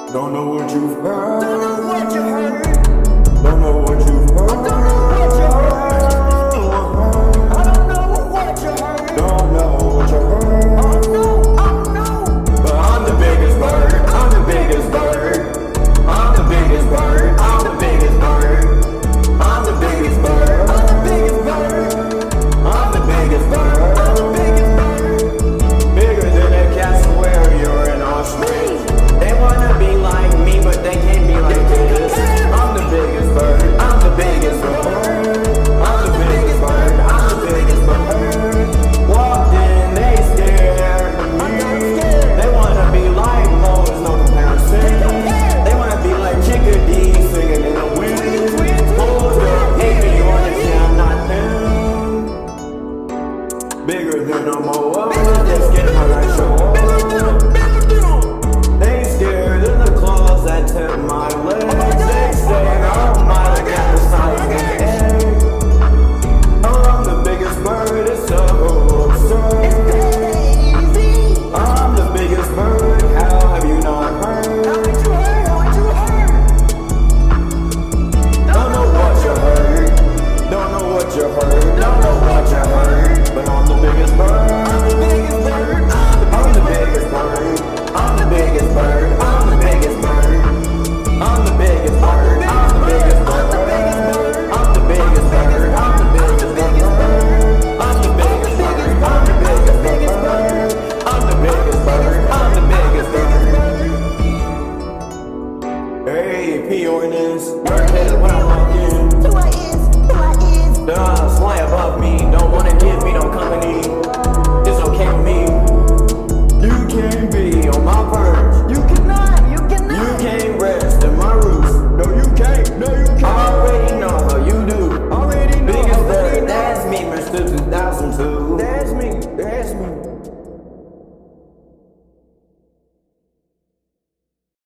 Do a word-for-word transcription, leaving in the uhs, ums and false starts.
Don't know what you've heard. Don't know what you heard. Don't know what you've heard. I don't know what you heard. I don't know what you heard. Don't know what you heard. Oh no, oh no. But I'm the biggest bird. I'm the biggest bird. I'm the biggest bird. I'm the biggest bird. I'm the biggest bird. I'm the biggest bird. I'm the biggest bird. I'm the biggest bird. Bigger than a castle where you're in Australia. They wanna be like me, but they can't be like this. I'm the biggest bird. I'm the biggest bird. I'm the biggest bird. I'm the biggest bird. Walked in, they scared me. They wanna be like Mo, there's no comparison. They wanna be like Chickadee singing in the wind. Hold up, hate me or they say I'm not them. Bigger than a Moa, just get my life show. They scared of the claws that tip my legs. They say, oh my, I got the size of an egg. I'm the biggest bird, it's so absurd. I'm the biggest bird, how have you not heard? Haven't you heard? Haven't you heard? Don't know what you heard. Don't know what you heard. Don't know what you heard. But I'm the biggest bird. I'm the biggest bird. I'm the biggest bird. I'm the biggest bird. I'm the biggest bird. I'm the biggest bird. I'm the biggest bird. I'm the biggest bird. I'm the biggest bird. I'm the biggest bird. I'm the biggest bird. I'm the biggest bird. I'm the biggest bird. Hey, peoners, mercator when I walk in. Who I is? Who I is? The fly above me, don't wanna give me no company.